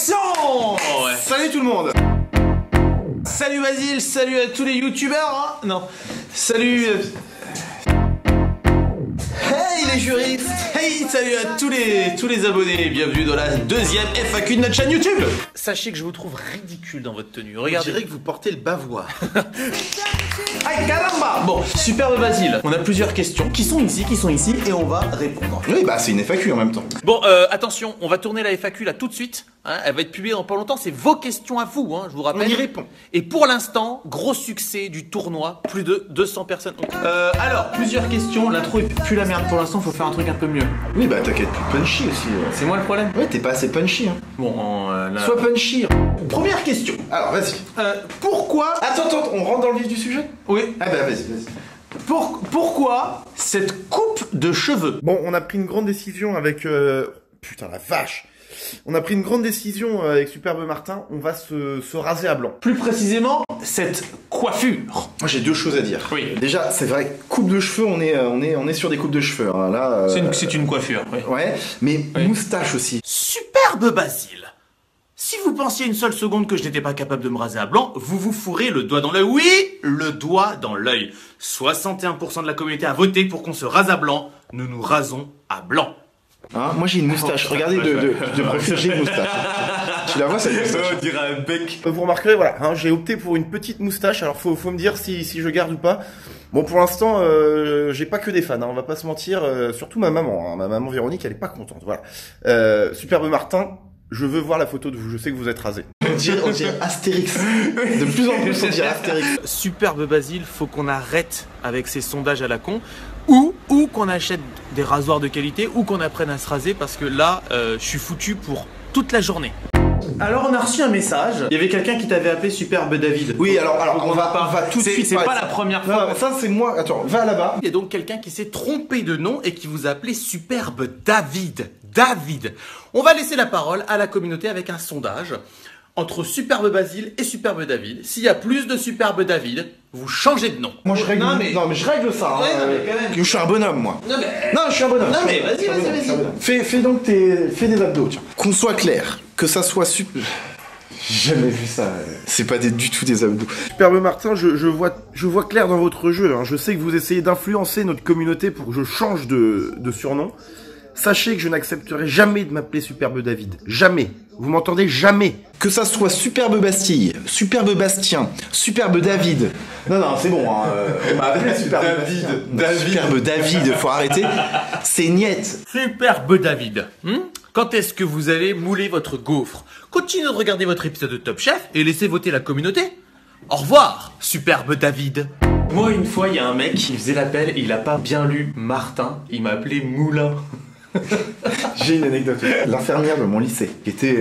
Action! Salut tout le monde! Salut Basile, salut à tous les youtubeurs, hein. Non, salut... Hey les juristes! Hey, salut à tous les abonnés, bienvenue dans la deuxième FAQ de notre chaîne YouTube! Sachez que je vous trouve ridicule dans votre tenue, regardez. On dirait que vous portez le bavois. Aïe caramba! Bon, superbe Basile, on a plusieurs questions qui sont ici, et on va répondre. Oui, bah c'est une FAQ en même temps. Bon, attention, on va tourner la FAQ là tout de suite. Hein, elle va être publiée dans pas longtemps, c'est vos questions à vous, hein, je vous rappelle. On y répond. Et pour l'instant, gros succès du tournoi, plus de 200 personnes. Alors, plusieurs questions, l'intro est plus la merde pour l'instant, faut faire un truc un peu mieux. Oui, bah t'inquiète, plus punchy aussi. C'est moi le problème? Ouais, t'es pas assez punchy. Hein. Bon, là... Sois punchy. Première question. Alors, vas-y. Pourquoi... Attends, on rentre dans le vif du sujet? Oui. Ah bah vas-y. Pourquoi cette coupe de cheveux? Bon, on a pris une grande décision avec... Putain, la vache. On a pris une grande décision avec Superbe Martin, on va se raser à blanc. Plus précisément, cette coiffure. Moi j'ai deux choses à dire. Oui. Déjà, c'est vrai, coupe de cheveux, on est sur des coupes de cheveux. Hein. Là, C'est une coiffure, oui. Ouais, mais oui. Moustache aussi. Superbe Basile. Si vous pensiez une seule seconde que je n'étais pas capable de me raser à blanc, vous vous fourrez le doigt dans l'œil. Oui, le doigt dans l'œil. 61% de la communauté a voté pour qu'on se rase à blanc. Nous nous rasons à blanc. Hein, moi j'ai une moustache, regardez de profil, j'ai une moustache. Tu la vois cette moustache? On dirait un bec. Vous remarquerez, voilà, hein, j'ai opté pour une petite moustache, alors faut me dire si je garde ou pas. Bon, pour l'instant, j'ai pas que des fans, hein, on va pas se mentir, surtout ma maman. Hein, ma maman Véronique, elle est pas contente, voilà. Superbe Martin, je veux voir la photo de vous, je sais que vous êtes rasé. On dirait Astérix. De plus en plus, on dirait Astérix. Superbe Basile, faut qu'on arrête avec ces sondages à la con. Ou qu'on achète des rasoirs de qualité, ou qu'on apprenne à se raser, parce que là, je suis foutu pour toute la journée. Alors on a reçu un message, il y avait quelqu'un qui t'avait appelé Superbe David. Oui, alors on va tout de suite. C'est pas la première fois. Non, ça c'est moi, attends, va là-bas. Il y a donc quelqu'un qui s'est trompé de nom et qui vous a appelé Superbe David. David. On va laisser la parole à la communauté avec un sondage entre Superbe Basile et Superbe David. S'il y a plus de Superbe David, vous changez de nom. Moi je règle, non, mais je règle ça. Ouais, hein, non, mais quand même. Je suis un bonhomme moi. Non mais... Non, je suis un bonhomme. Non mais vas-y. Fais donc fais des abdos, tiens. Qu'on soit clair, que ça soit super... J'ai jamais vu ça. C'est pas du tout des abdos. Superbe Martin, je vois clair dans votre jeu. Hein. Je sais que vous essayez d'influencer notre communauté pour que je change de surnom. Sachez que je n'accepterai jamais de m'appeler Superbe David. Jamais. Vous m'entendez? Jamais. Que ça soit Superbe Bastille, Superbe Bastien, Superbe David. Non, c'est bon. Hein. On m'a appelé Superbe David. Superbe David, faut arrêter. C'est niette. Superbe David. Quand est-ce que vous allez mouler votre gaufre? Continuez de regarder votre épisode de Top Chef et laissez voter la communauté. Au revoir, Superbe David. Moi, une fois, il y a un mec qui faisait l'appel et il a pas bien lu Martin. Il m'a appelé Moulin. J'ai une anecdote. L'infirmière de mon lycée, qui était...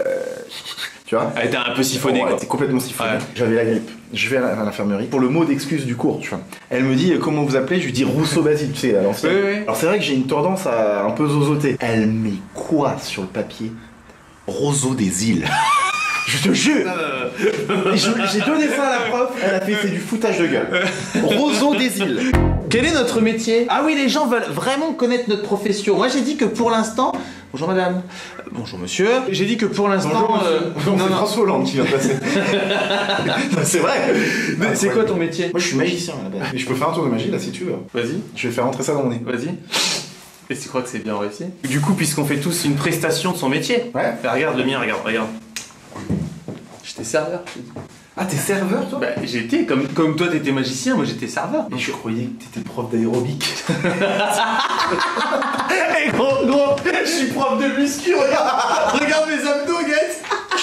tu vois? Elle était un peu siphonnée, quoi. Elle était complètement siphonnée. Ouais. J'avais la grippe. Je vais à l'infirmerie pour le mot d'excuse du cours, tu vois. Elle me dit comment vous appelez, je lui dis Rousseau Basile, tu sais, à l'ancienne. Oui. Alors c'est vrai que j'ai une tendance à un peu zozoter. Elle met quoi sur le papier? Roseau des îles. Je te jure. J'ai donné ça à la prof, elle a fait c'est du foutage de gueule. Roseau des îles. Quel est notre métier? Ah oui, les gens veulent vraiment connaître notre profession. Moi, j'ai dit que pour l'instant... Bonjour madame. Bonjour monsieur. J'ai dit que pour l'instant... Bonjour, c'est François Hollande qui vient de passer. C'est vrai. Mais c'est quoi ton métier? Moi, je suis magicien à la base. Et je peux faire un tour de magie là si tu veux. Vas-y. Je vais faire rentrer ça dans mon nez. Vas-y. Et tu crois que c'est bien réussi? Du coup, puisqu'on fait tous une prestation de son métier. Ouais. Bah, regarde le mien, regarde. J'étais serveur. Ah, t'es serveur toi? Bah, j'étais, comme toi t'étais magicien, moi j'étais serveur. Et je croyais que t'étais prof d'aérobic. Hey gros, je suis prof de muscu, regarde mes abdos, guys.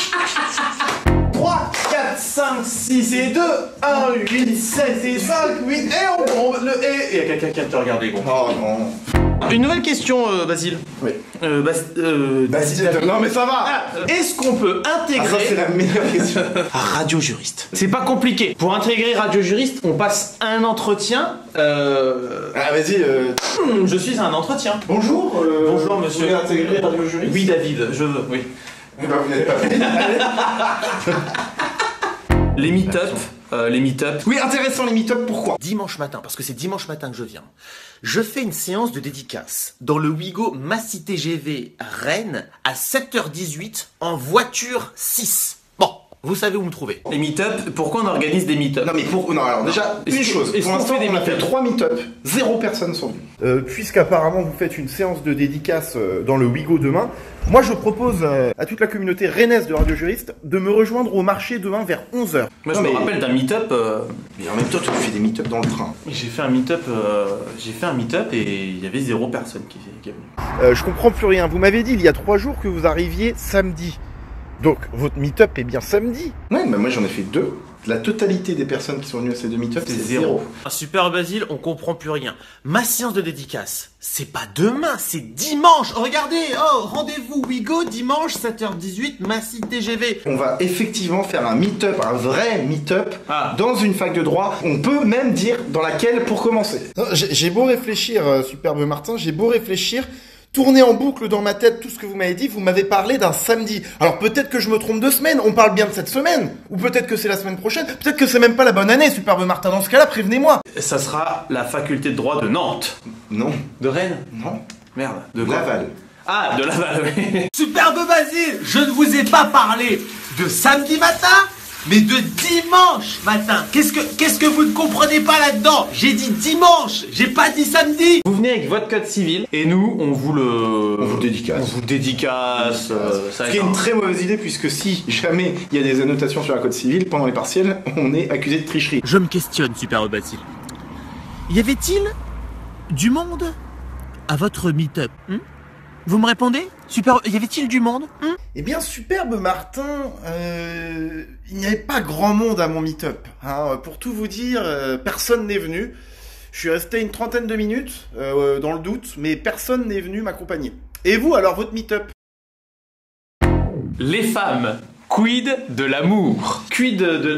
3, 4, 5, 6 et 2, 1, 8, 7 et 5, 8, et on tombe le et. Il y a quelqu'un qui vient de te regarder, gros. Oh non. Une nouvelle question, Basile. Oui. Basile. Non mais ça va. Est-ce qu'on peut intégrer... Ah, ça c'est la meilleure question. Radio Juriste. C'est pas compliqué. Pour intégrer Radio Juriste, on passe un entretien. Ah vas-y. Je suis à un entretien. Bonjour. Bonjour monsieur. Vous voulez intégrer Radio Juriste? Oui David, je veux, oui. Eh ben, vous n'êtes pas fait. Les meet-up. Les meet-up. Oui, intéressant les meet-up, pourquoi? Dimanche matin, parce que c'est dimanche matin que je viens. Je fais une séance de dédicace dans le Ouigo Massy TGV Rennes à 7h18 en voiture 6. Bon, vous savez où me trouver. Les meet-up, pourquoi on organise des meet-up? Non mais non, alors déjà, une chose, pour l'instant on a fait 3 meet-up, 0 personnes sont venues. Puisqu'apparemment vous faites une séance de dédicace dans le Ouigo demain, moi je propose à toute la communauté rennaise de Radio Juriste de me rejoindre au marché demain vers 11h. Moi je me rappelle d'un meet-up... Mais en même temps tu fais des meet-up dans le train. J'ai fait un meet-up et il y avait 0 personne qui est venue. Je comprends plus rien, vous m'avez dit il y a 3 jours que vous arriviez samedi. Donc, votre meet-up est bien samedi. Ouais, mais moi j'en ai fait 2. La totalité des personnes qui sont venues à ces 2 meet-up, c'est 0. Super Basile, on comprend plus rien. Ma séance de dédicace, c'est pas demain, c'est dimanche. Oh, regardez, rendez-vous Ouigo, dimanche, 7h18, Massy TGV. On va effectivement faire un meet-up, un vrai meet-up, dans une fac de droit. On peut même dire dans laquelle pour commencer. J'ai beau réfléchir, Superbe Martin, j'ai beau réfléchir... Tourner en boucle dans ma tête tout ce que vous m'avez dit, vous m'avez parlé d'un samedi. Alors peut-être que je me trompe de semaine, on parle bien de cette semaine. Ou peut-être que c'est la semaine prochaine, peut-être que c'est même pas la bonne année, Superbe Martin. Dans ce cas-là, prévenez-moi. Ça sera la faculté de droit de Nantes. Non. De Rennes? Non. Merde. De quoi? Laval. Ah, de Laval, oui. Superbe Basile, je ne vous ai pas parlé de samedi matin, mais de dimanche matin. Qu'est-ce que vous ne comprenez pas là-dedans? J'ai dit dimanche, j'ai pas dit samedi. Vous venez avec votre code civil et nous, on vous dédicace. On vous dédicace. Ce qui est une très mauvaise idée puisque si jamais il y a des annotations sur un code civil, pendant les partiels, on est accusé de tricherie. Je me questionne, Superbe Basile. Y avait-il du monde à votre meet-up? Vous me répondez? Y avait-il du monde? Eh bien, Superbe Martin, il n'y avait pas grand monde à mon meet-up. Pour tout vous dire, personne n'est venu. Je suis resté une trentaine de minutes, dans le doute, mais personne n'est venu m'accompagner. Et vous, alors, votre meet-up? Les femmes, quid de l'amour? Quid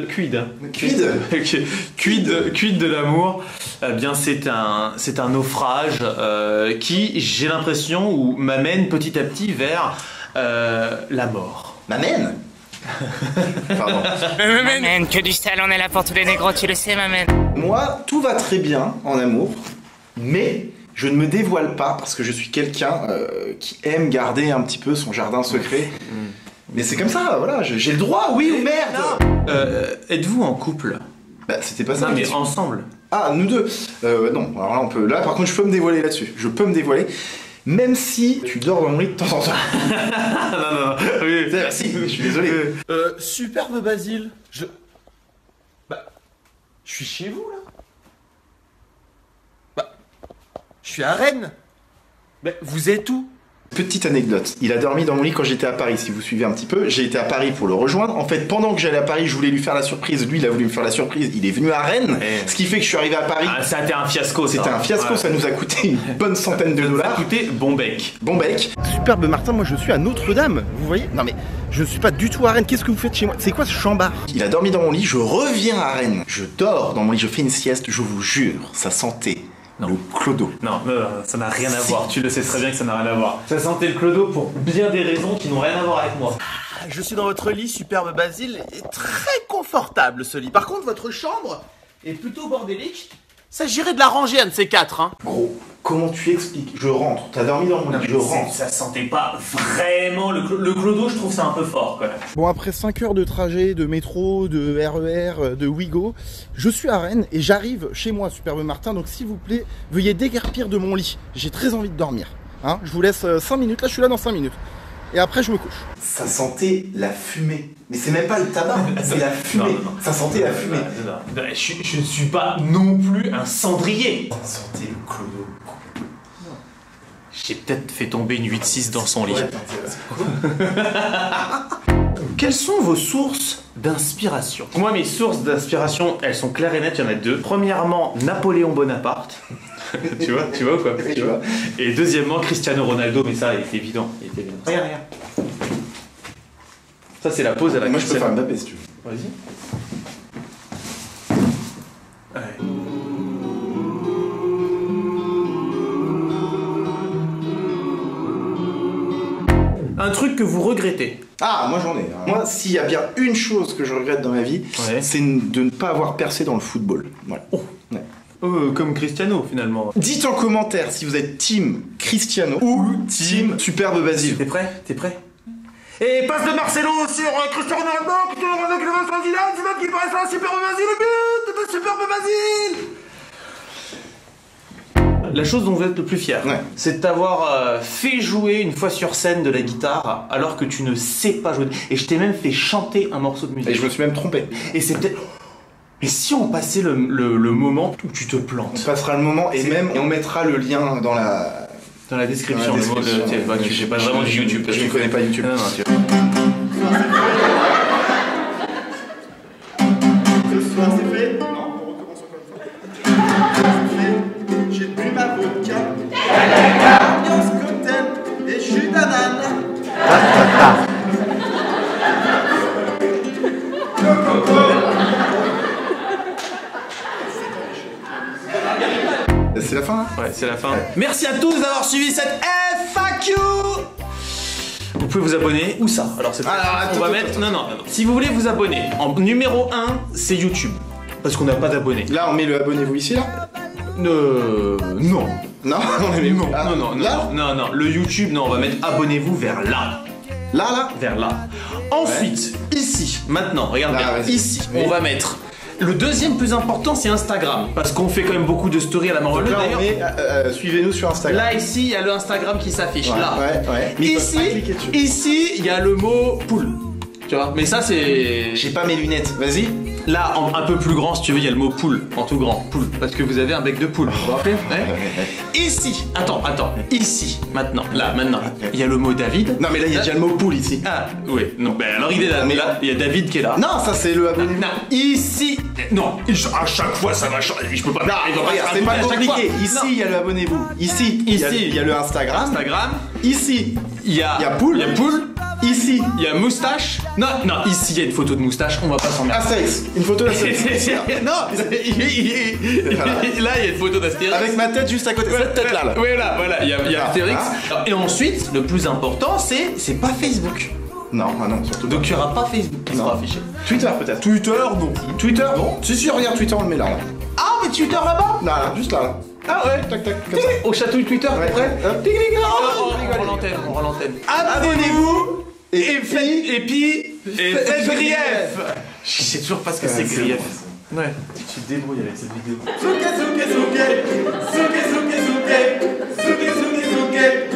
de l'amour? Eh bien, c'est un naufrage qui, j'ai l'impression, m'amène petit à petit vers la mort. M'amène? Pardon. M'amène, que du sale, on est là pour tous les négros, tu le sais, m'amène. Moi, tout va très bien en amour, mais je ne me dévoile pas parce que je suis quelqu'un qui aime garder un petit peu son jardin secret. Mais c'est comme ça, voilà, j'ai le droit, oui ou merde. Êtes-vous en couple? Bah, c'était pas ça. Non, mais ensemble. Ah, nous deux. Non, alors là, on peut. Là, par contre, je peux me dévoiler là-dessus. Je peux me dévoiler. Même si tu dors dans mon lit de temps en temps. non. Oui. Si, je suis désolé. Superbe Basile. Je suis chez vous, là. Je suis à Rennes. Vous êtes où? Petite anecdote, il a dormi dans mon lit quand j'étais à Paris, si vous suivez un petit peu. J'ai été à Paris pour le rejoindre. En fait, pendant que j'allais à Paris, je voulais lui faire la surprise. Lui, il a voulu me faire la surprise. Il est venu à Rennes, ce qui fait que je suis arrivé à Paris. Ah, ça a été un fiasco, ça. C'était un fiasco, ça nous a coûté une bonne centaine de dollars. Ça a coûté bon bec. Superbe Martin, moi je suis à Notre-Dame, vous voyez? Non mais, je suis pas du tout à Rennes. Qu'est-ce que vous faites chez moi? C'est quoi ce chambard? Il a dormi dans mon lit, je reviens à Rennes. Je dors dans mon lit, je fais une sieste, je vous jure, ça sentait... le clodo. Non, ça n'a rien à voir. Tu le sais très bien que ça n'a rien à voir. Ça sentait le clodo pour bien des raisons qui n'ont rien à voir avec moi. Je suis dans votre lit, Superbe Basile, et très confortable ce lit. Par contre, votre chambre est plutôt bordélique. S'agirait de la ranger, un de ces quatre, hein. Gros, comment tu expliques? Je rentre, t'as dormi dans mon lit, je rentre. Ça sentait pas vraiment le clodo, je trouve ça un peu fort, quand même. Bon, après 5 heures de trajet, de métro, de RER, de Ouigo, je suis à Rennes et j'arrive chez moi, Superbe Martin, donc s'il vous plaît, veuillez déguerpir de mon lit. J'ai très envie de dormir. Je vous laisse 5 minutes, là je suis là dans 5 minutes. Et après je me couche. Ça sentait la fumée. Mais c'est même pas le tabac, c'est la fumée. Non. Ça sentait la fumée. Non. Je ne suis pas non plus un cendrier. Ça sentait le clodo. J'ai peut-être fait tomber une 8-6 dans son lit. Ouais, Quelles sont vos sources d'inspiration? Moi, mes sources d'inspiration, elles sont claires et nettes, il y en a deux. Premièrement, Napoléon Bonaparte. tu vois ou quoi? Oui, tu vois. Et deuxièmement, Cristiano Ronaldo, mais ça, il est évident. Regarde. Ça, c'est la pause à la Moi, je peux faire Mbappé si tu veux. Vas-y. Ouais. Un truc que vous regrettez. Ah, moi j'en ai. Moi, s'il y a bien une chose que je regrette dans ma vie, c'est de ne pas avoir percé dans le football. Voilà. Oh. Ouais. Comme Cristiano finalement. Dites en commentaire si vous êtes team Cristiano ou team Superbe Basile. T'es prêt? T'es prêt? Et passe de Marcelo sur Cristiano Ronaldo, Cristiano Ronaldo qui le passe sur Zidane, Zidane qui passe à Superbe Basile, le but de Superbe Basile. La chose dont vous êtes le plus fier, c'est de t'avoir fait jouer une fois sur scène de la guitare alors que tu ne sais pas jouer. Et je t'ai même fait chanter un morceau de musique. Et je me suis même trompé. Et c'est peut-être... Mais si on passait le moment où tu te plantes? On passera le moment et même on mettra le lien dans la... Dans la description. Tu sais pas vraiment du YouTube. Je ne connais pas YouTube. Non, Ce soir c'est fait. Non, on recommence encore une fois. J'ai bu ma vodka, ambiance cocktail et jus d'ananas. C'est la fin là? Ouais, c'est la fin. Merci à tous d'avoir suivi cette FAQ. Vous pouvez vous abonner. Où ça? Alors c'est on va mettre... Non. Si vous voulez vous abonner, en numéro 1, c'est YouTube. Parce qu'on n'a pas d'abonnés. Là, on met le abonnez-vous ici là? Non. Non, on met Non, ah, non. Le YouTube, non, on va mettre abonnez-vous vers là. Là? Vers là. Ensuite, ici, maintenant, regarde bien, ici, on va mettre... Le deuxième plus important, c'est Instagram. Parce qu'on fait quand même beaucoup de stories à la Marvel. D'ailleurs, suivez-nous sur Instagram. là, ici, il y a le Instagram qui s'affiche. Là. Ouais. Mais Ici, il y a le mot poule. Tu vois? Mais ça, c'est... J'ai pas mes lunettes. Vas-y. Là, un peu plus grand, si tu veux, il y a le mot poule. En tout grand. Poule. Parce que vous avez un bec de poule. Vous vous rappelez? Ici. Attends. Ici. Maintenant. Là, maintenant. Il y a le mot David. Non, mais là, il y a déjà le mot poule ici. Ah, oui. Non, ben alors il est là. Mais là, il y a David qui est là. Non, ça, c'est le abonnez-vous. Non, ici. Non, à chaque fois, ça va changer. Je peux pas. Non, regarde, c'est pas compliqué. Ici, il y a le abonnez-vous. Ici, il y a le Instagram. Ici, il y a poule. Ici, il y a moustache. Non, ici, il y a une photo de moustache. On va pas s'en mettre. Astérix. Une photo d'Astérix. Non, là, il y a une photo d'Astérix. Avec ma tête juste à côté. Cette tête là. Oui, là, voilà, il y a Astérix. Et ensuite, le plus important, c'est pas Facebook. Non, surtout. Donc, il n'y aura pas Facebook qui sera affiché. Twitter peut-être. Twitter, non. Twitter, non. Si, regarde Twitter, on le met là. Ah, mais Twitter là-bas? Là, juste là. Ah ouais, tac, comme ça. Au chatouille Twitter, après. On rend l'antenne. Abonnez-vous et faites grief. Je sais toujours pas ce que c'est grief. Ouais. Tu te débrouilles avec cette vidéo.